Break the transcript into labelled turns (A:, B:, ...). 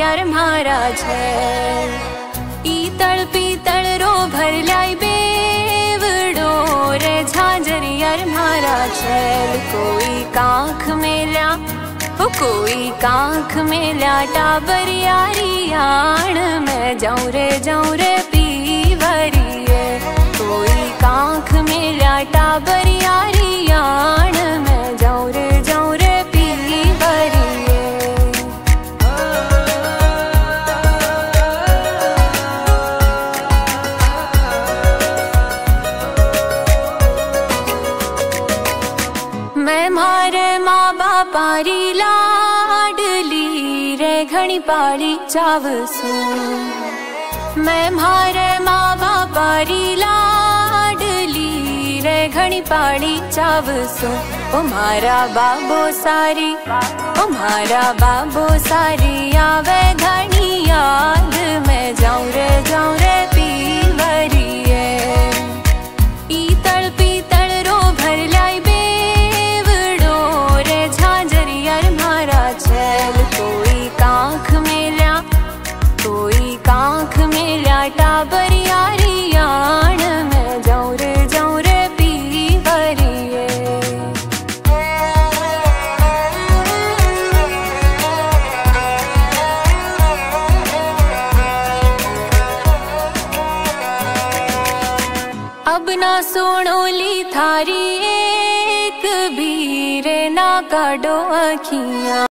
A: झांझरियर मारा छे। पीतळ रो भर लाई बेवड़ो रे झांझरियर मारा छे। कोई कांख मेल्या कोई कांख मेल्या टाबरियारी आण मैं जाऊं रे पीवरिए। कोई कांख मेल्या टाबरियारी आण मैं जाऊं रे पीवरिए। मैं मारे माँ बापारी लाडली रे घणी पाड़ी चावसू। मैं मारे माँ बापारी लाडली रे घणी पाड़ी चावसू। ओ मारा बाबो सारी आवे घणी याद मैं जाऊं रे पीवरिए। पीतळ रो भर लाई बेवड़ो रे झांझरियर मारा छे। कोई कांख मेल्या टाबरियारी आण मैं जाऊं रे पीवरिए। अब ना सुनोली थारी एक भी रे ना काडो अखियां।